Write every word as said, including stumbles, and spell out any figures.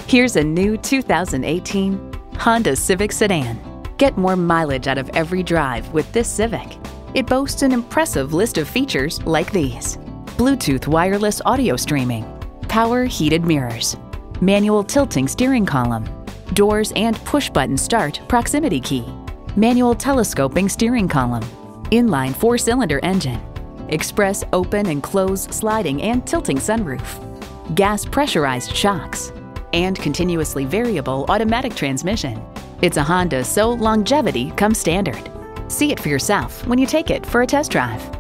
Here's a new two thousand eighteen Honda Civic sedan. Get more mileage out of every drive with this Civic. It boasts an impressive list of features like these: Bluetooth wireless audio streaming, power heated mirrors, manual tilting steering column, doors and push-button start proximity key, manual telescoping steering column, inline four-cylinder engine, express open and close sliding and tilting sunroof, gas pressurized shocks, and continuously variable automatic transmission. It's a Honda, so longevity comes standard. See it for yourself when you take it for a test drive.